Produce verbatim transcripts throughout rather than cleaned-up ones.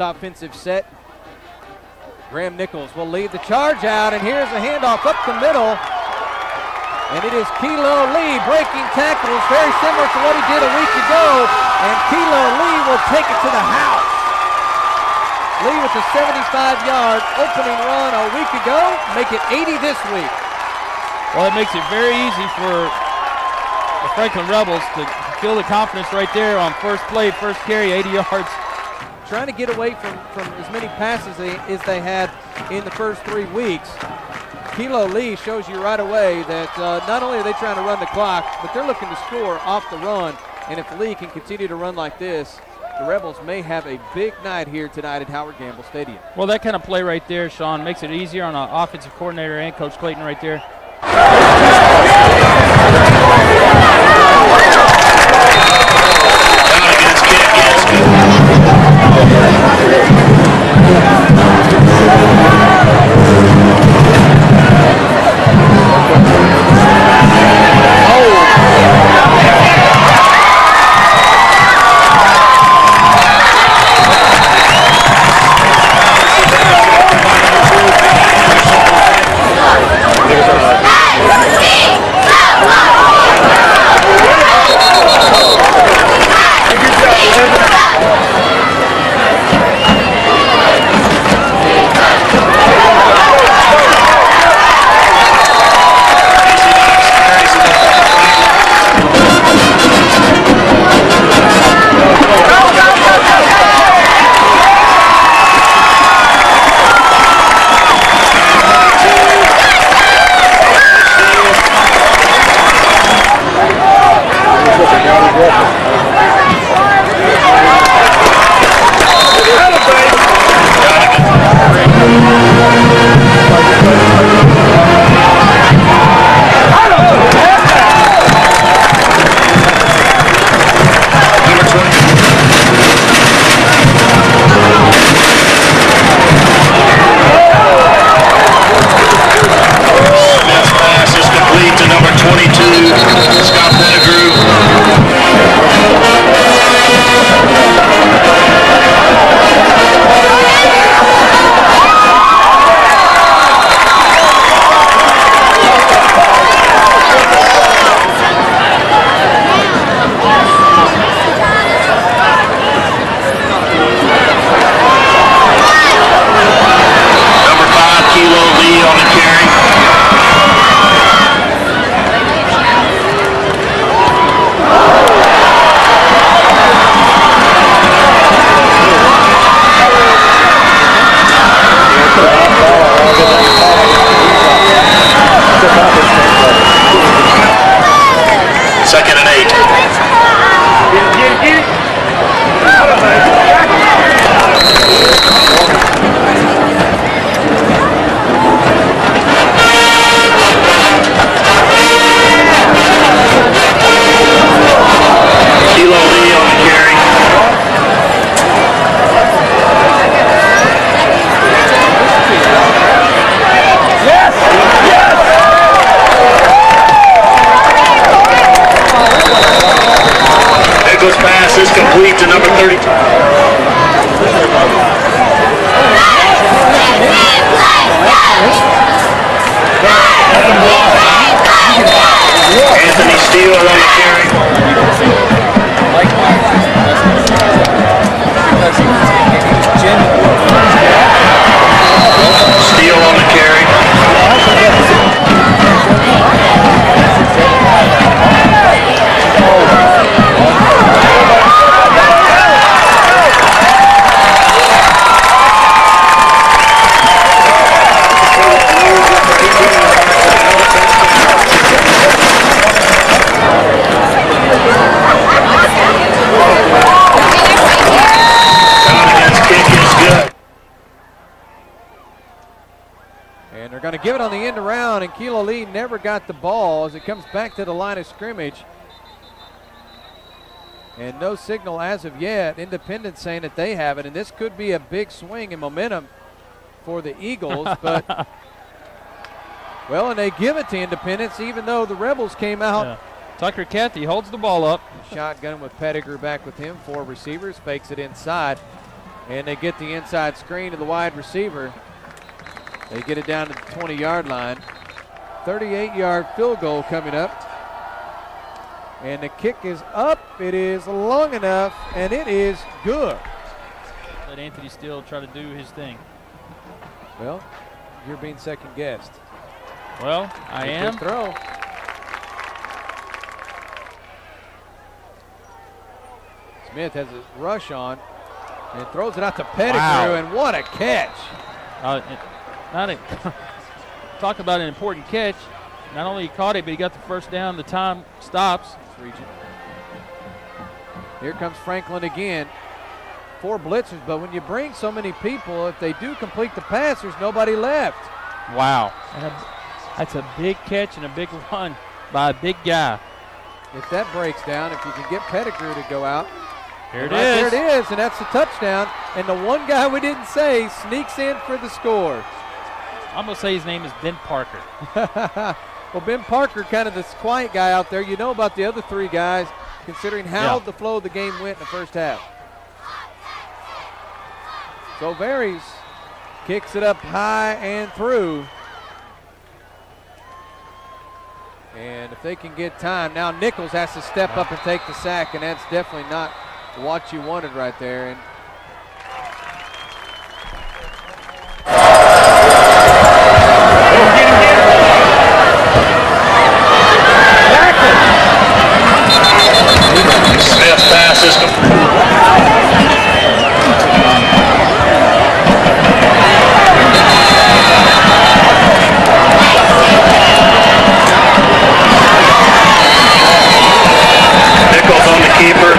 offensive set. Graham Nichols will lead the charge out, and here's a handoff up the middle. And it is Kelo Lee breaking tackles, very similar to what he did a week ago. And Kelo Lee will take it to the house. Lee with a seventy-five yard opening run a week ago, make it eighty this week. Well, it makes it very easy for the Franklin Rebels to feel the confidence right there on first play, first carry, eighty yards. Trying to get away from, from as many passes they, as they had in the first three weeks. Kelo Lee shows you right away that uh, not only are they trying to run the clock, but they're looking to score off the run. And if Lee can continue to run like this, the Rebels may have a big night here tonight at Howard Gamble Stadium. Well, that kind of play right there, Sean, makes it easier on an offensive coordinator and Coach Clayton right there. Give it on the end around, and Kelo Lee never got the ball as it comes back to the line of scrimmage. And no signal as of yet. Independence saying that they have it, and this could be a big swing in momentum for the Eagles. But well, and they give it to Independence, even though the Rebels came out. Yeah. Tucker Cathy holds the ball up. Shotgun with Pettigrew back with him. Four receivers, fakes it inside. And they get the inside screen to the wide receiver. They get it down to the twenty-yard line. thirty-eight yard field goal coming up. And the kick is up. It is long enough, and it is good. Let Anthony Steele try to do his thing. Well, you're being second guessed. Well, I Good am. Throw. Smith has a rush on and throws it out to Pettigrew, Wow. and what a catch. Uh, it, not a talk about an important catch. Not only he caught it, but he got the first down. The time stops. Here comes Franklin again. Four blitzers, but when you bring so many people, if they do complete the pass, there's nobody left. Wow. And a, that's a big catch and a big run by a big guy. If that breaks down, if you can get Pettigrew to go out. Here it right is. There it is, and that's the touchdown. And the one guy we didn't say sneaks in for the score. I'm going to say his name is Ben Parker. Well, Ben Parker, kind of this quiet guy out there. You know about the other three guys, considering how Yeah. the flow of the game went in the first half. So Varys kicks it up high and through. And if they can get time, now Nichols has to step up and take the sack, and that's definitely not what you wanted right there. And Smith's pass is Nichols on the keeper.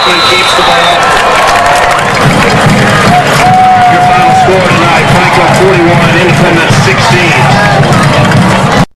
Franklin keeps the ball.